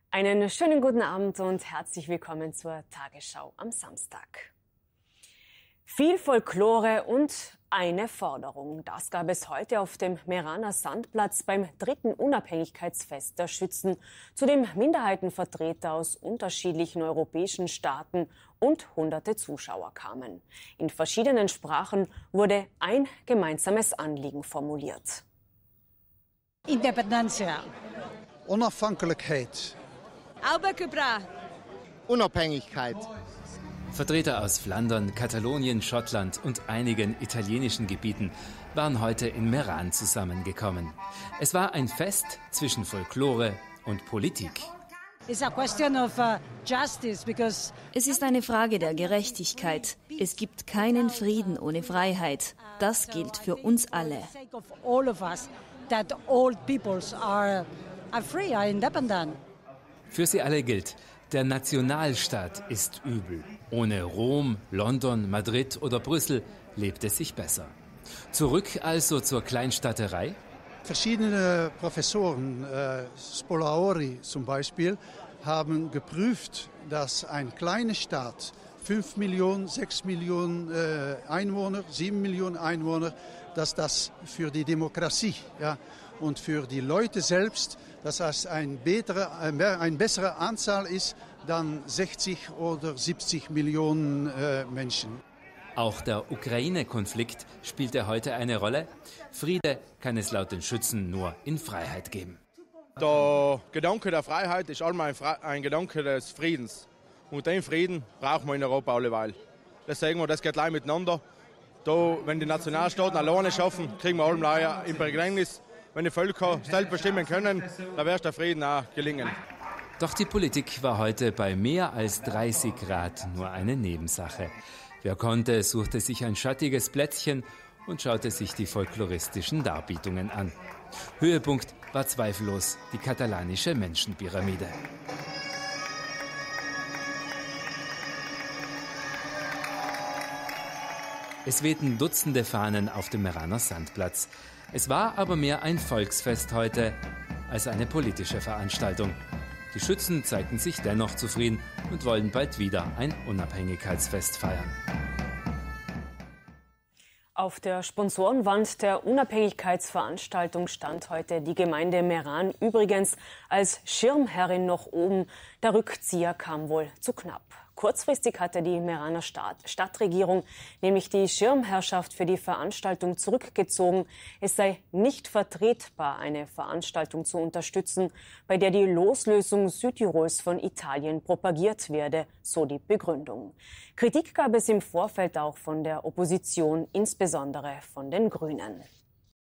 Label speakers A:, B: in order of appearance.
A: Einen schönen guten Abend und herzlich willkommen zur Tagesschau am Samstag. Viel Folklore und eine Forderung. Das gab es heute auf dem Meeraner Sandplatz beim 3. Unabhängigkeitsfest der Schützen, zu dem Minderheitenvertreter aus unterschiedlichen europäischen Staaten und hunderte Zuschauer kamen. In verschiedenen Sprachen wurde ein gemeinsames Anliegen formuliert.
B: Independencia.
C: Onafhankelijkheid.
B: Alba
D: Unabhängigkeit.
E: Vertreter aus Flandern, Katalonien, Schottland und einigen italienischen Gebieten waren heute in Meran zusammengekommen. Es war ein Fest zwischen Folklore und Politik.
B: Es
F: ist eine Frage der Gerechtigkeit. Es gibt keinen Frieden ohne Freiheit. Das gilt für uns alle.
E: Für sie alle gilt, der Nationalstaat ist übel. Ohne Rom, London, Madrid oder Brüssel lebt es sich besser. Zurück also zur Kleinstaaterei?
C: Verschiedene Professoren, Spolaori zum Beispiel, haben geprüft, dass ein kleiner Staat, 5 Millionen, 6 Millionen Einwohner, 7 Millionen Einwohner, dass das für die Demokratie und für die Leute selbst, dass das eine bessere Anzahl ist dann 60 oder 70 Millionen Menschen.
E: Auch der Ukraine-Konflikt spielte heute eine Rolle. Friede kann es laut den Schützen nur in Freiheit geben.
D: Der Gedanke der Freiheit ist einmal ein Gedanke des Friedens. Und den Frieden brauchen wir in Europa alleweil. Deswegen, das geht gleich miteinander. Da, wenn die Nationalstaaten alleine schaffen, kriegen wir alle im Begräbnis. Wenn die Völker selbst bestimmen können, dann wird der Frieden auch gelingen.
E: Doch die Politik war heute bei mehr als 30 Grad nur eine Nebensache. Wer konnte, suchte sich ein schattiges Plätzchen und schaute sich die folkloristischen Darbietungen an. Höhepunkt war zweifellos die katalanische Menschenpyramide. Es wehten Dutzende Fahnen auf dem Meeraner Sandplatz. Es war aber mehr ein Volksfest heute als eine politische Veranstaltung. Die Schützen zeigten sich dennoch zufrieden und wollen bald wieder ein Unabhängigkeitsfest feiern.
A: Auf der Sponsorenwand der Unabhängigkeitsveranstaltung stand heute die Gemeinde Meran übrigens als Schirmherrin noch oben. Der Rückzieher kam wohl zu knapp. Kurzfristig hatte die Meeraner Stadtregierung nämlich die Schirmherrschaft für die Veranstaltung zurückgezogen. Es sei nicht vertretbar, eine Veranstaltung zu unterstützen, bei der die Loslösung Südtirols von Italien propagiert werde, so die Begründung. Kritik gab es im Vorfeld auch von der Opposition, insbesondere von den Grünen.